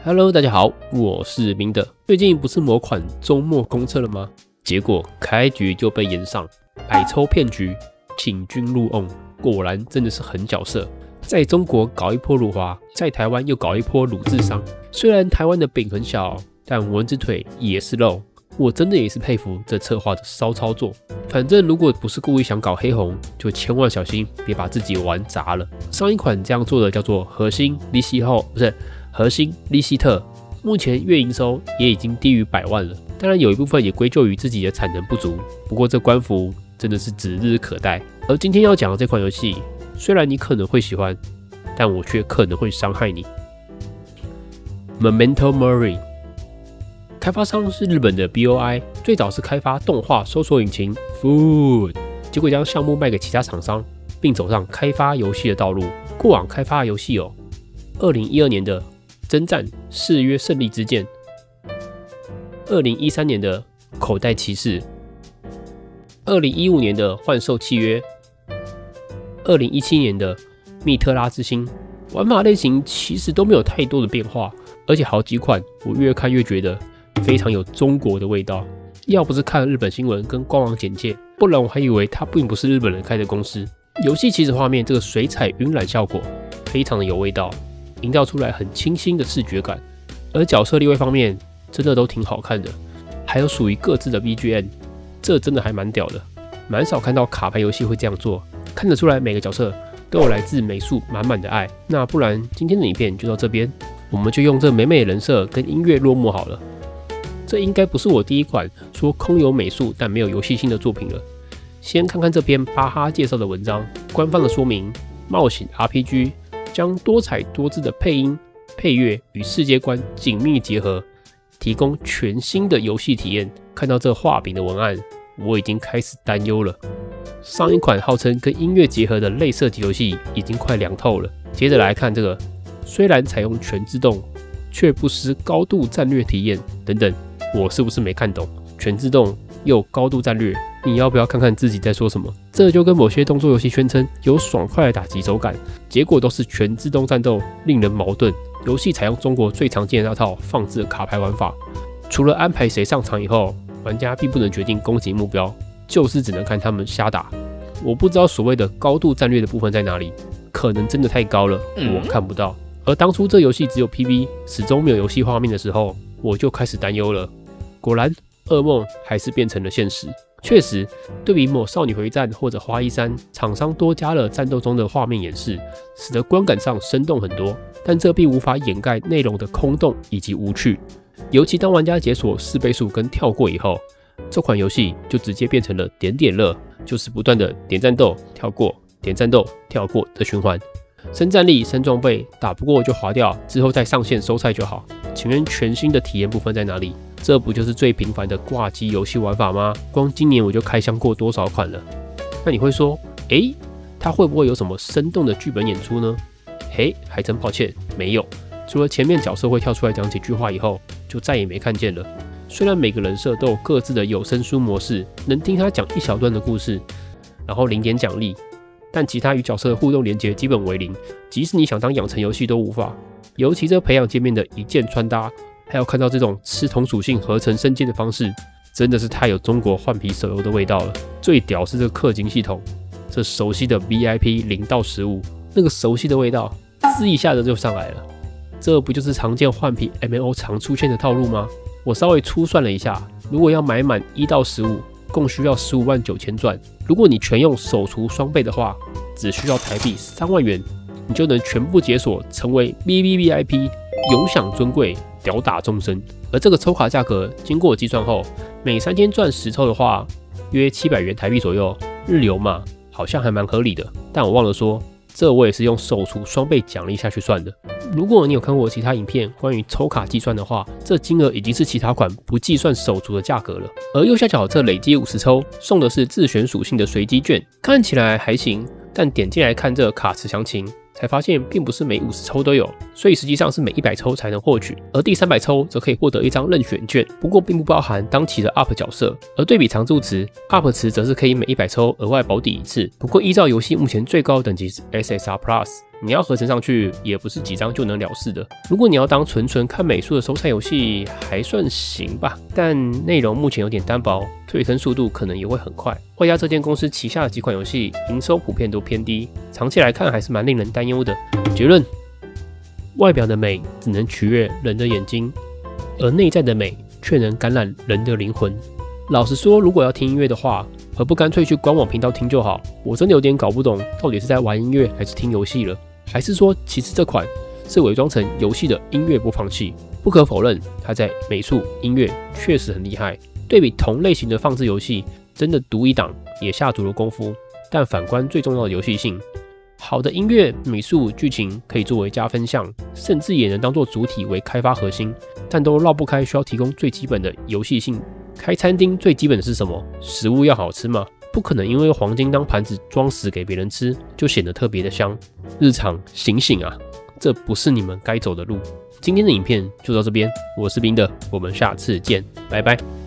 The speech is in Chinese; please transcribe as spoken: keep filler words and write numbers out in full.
Hello， 大家好，我是明德。最近不是某款周末公测了吗？结果开局就被延上，百抽骗局，请君入瓮，果然真的是很角色。在中国搞一波辱华，在台湾又搞一波辱智商。虽然台湾的饼很小，但蚊子腿也是肉。我真的也是佩服这策划的骚操作。反正如果不是故意想搞黑红，就千万小心别把自己玩砸了。上一款这样做的叫做核心利息后，不是核心利希特，目前月营收也已经低于百万了。当然有一部分也归咎于自己的产能不足，不过这官服真的是指日可待。而今天要讲的这款游戏，虽然你可能会喜欢，但我却可能会伤害你。Memento Mori， 开发商是日本的 B O I， 最早是开发动画搜索引擎 Food， 结果将项目卖给其他厂商，并走上开发游戏的道路。过往开发的游戏有二零一二年的征战誓约胜利之剑，二零一三年的口袋骑士，二零一五年的幻兽契约，二零一七年的密特拉之星。玩法类型其实都没有太多的变化，而且好几款我越看越觉得非常有中国的味道。要不是看日本新闻跟官网简介，不然我还以为它并不是日本人开的公司。游戏起始画面这个水彩晕染效果非常的有味道，营造出来很清新的视觉感。而角色立位方面真的都挺好看的，还有属于各自的 B G M， 这真的还蛮屌的。蛮少看到卡牌游戏会这样做，看得出来每个角色都有来自美术满满的爱。那不然今天的影片就到这边，我们就用这美美的人设跟音乐落幕好了。这应该不是我第一款说空有美术但没有游戏性的作品了。先看看这篇巴哈介绍的文章，官方的说明：冒险 R P G 将多彩多姿的配音、配乐与世界观紧密结合，提供全新的游戏体验。看到这画饼的文案，我已经开始担忧了。上一款号称跟音乐结合的类射击游戏已经快凉透了。接着来看这个，虽然采用全自动，却不失高度战略体验等等。我是不是没看懂？全自动又高度战略，你要不要看看自己在说什么？这就跟某些动作游戏宣称有爽快的打击手感，结果都是全自动战斗，令人矛盾。游戏采用中国最常见的那套放置卡牌玩法，除了安排谁上场以后，玩家并不能决定攻击目标，就是只能看他们瞎打。我不知道所谓的高度战略的部分在哪里，可能真的太高了，我看不到。而当初这游戏只有 P V， 始终没有游戏画面的时候，我就开始担忧了。果然，噩梦还是变成了现实。确实，对比某少女回战或者花衣山，厂商多加了战斗中的画面演示，使得观感上生动很多。但这并无法掩盖内容的空洞以及无趣。尤其当玩家解锁四倍速跟跳过以后，这款游戏就直接变成了点点乐，就是不断的点战斗、跳过、点战斗、跳过的循环。升战力、升装备，打不过就划掉，之后再上线收菜就好。请问全新的体验部分在哪里？这不就是最平凡的挂机游戏玩法吗？光今年我就开箱过多少款了？那你会说，诶，它会不会有什么生动的剧本演出呢？嘿，还真抱歉，没有。除了前面角色会跳出来讲几句话以后，就再也没看见了。虽然每个人设都有各自的有声书模式，能听他讲一小段的故事，然后零点奖励，但其他与角色的互动连结基本为零，即使你想当养成游戏都无法。尤其这培养界面的一键穿搭，还有看到这种吃同属性合成升阶的方式，真的是太有中国换皮手游的味道了。最屌是这个氪金系统，这熟悉的 V I P 零到十五，那个熟悉的味道，滋一下子就上来了。这不就是常见换皮 M M O 常出现的套路吗？我稍微粗算了一下，如果要买满一到十五，共需要十五万九千钻。如果你全用手厨双倍的话，只需要台币三万元，你就能全部解锁，成为 V V V I P， 永享尊贵，屌打终身。而这个抽卡价格经过计算后，每三千钻十抽的话，约七百元台币左右，日流嘛，好像还蛮合理的。但我忘了说，这我也是用手厨双倍奖励下去算的。如果你有看过我其他影片关于抽卡计算的话，这金额已经是其他款不计算手厨的价格了。而右下角这累积五十抽送的是自选属性的随机券，看起来还行，但点进来看这卡池详情， 才发现并不是每五十抽都有，所以实际上是每一百抽才能获取，而第三百抽则可以获得一张任选券，不过并不包含当期的 U P 角色。而对比常驻词 ，U P 词则是可以每一百抽额外保底一次，不过依照游戏目前最高等级是 S S R Plus。你要合成上去，也不是几张就能了事的。如果你要当纯纯看美术的收菜游戏，还算行吧，但内容目前有点单薄，退坑速度可能也会很快。外加这间公司旗下的几款游戏营收普遍都偏低，长期来看还是蛮令人担忧的。结论：外表的美只能取悦人的眼睛，而内在的美却能感染人的灵魂。老实说，如果要听音乐的话，何不干脆去官网频道听就好？我真的有点搞不懂，到底是在玩音乐还是听游戏了。还是说，其实这款是伪装成游戏的音乐播放器？不可否认，它在美术、音乐确实很厉害。对比同类型的放置游戏，真的独一档，也下足了功夫。但反观最重要的游戏性，好的音乐、美术、剧情可以作为加分项，甚至也能当做主体为开发核心，但都绕不开需要提供最基本的游戏性。开餐厅最基本的是什么？食物要好吃嘛。不可能因为黄金当盘子装死给别人吃，就显得特别的香。日常醒醒啊，这不是你们该走的路。今天的影片就到这边，我是冰的，我们下次见，拜拜。